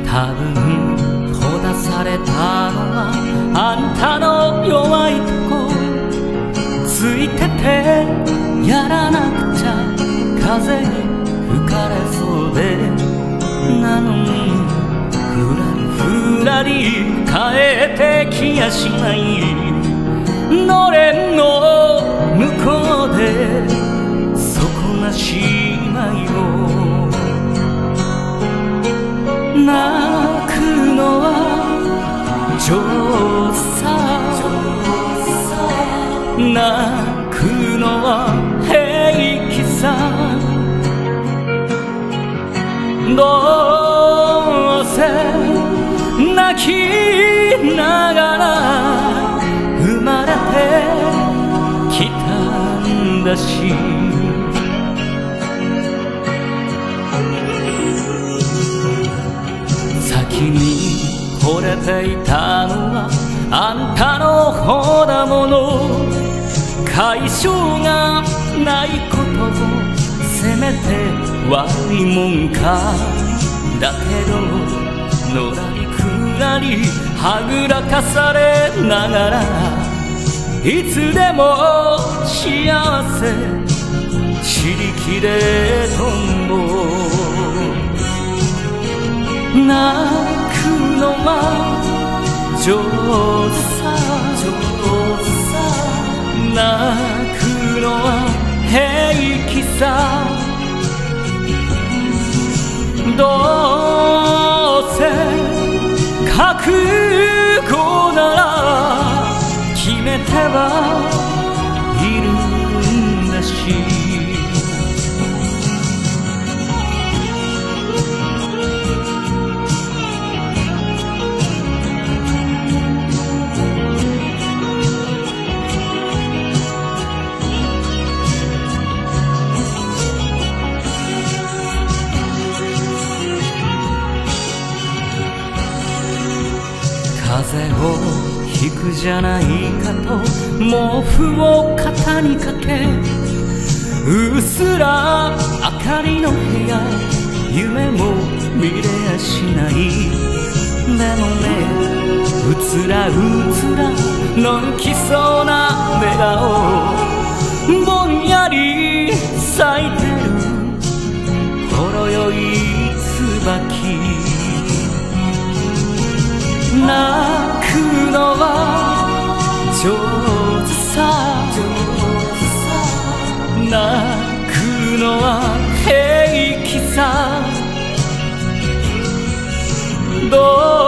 多分ほだされたのはあんたの弱いとこついててやらなくちゃ風に吹かれそうでなのにふらりふらり帰ってきやしないのれんの向こうで底なしまいを泣くのは上手さ泣くのは平気さどうせ泣きながら生まれてきたんだし先に惚れていたのはあんたの方だもの解消がないことをせめて悪いもんかだけどのらりくらりはぐらかされながらいつでも幸せ知りきれとんぼ泣くのは上手さ泣くのは平気さどうせ覚悟なら決めてはいるんだし風邪をひくじゃないかと毛布を肩にかけうっすら明かりの部屋夢も見れやしないでもねうつらうつらのんきそうな目顔ぼんやり咲いてるほろ酔い椿泣くのは上手さ泣くのは平気さどう